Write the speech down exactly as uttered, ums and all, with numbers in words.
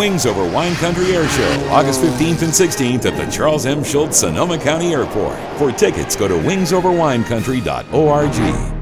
Wings Over Wine Country Air Show, August fifteenth and sixteenth at the Charles M. Schultz Sonoma County Airport. For tickets, go to wings over wine country dot org.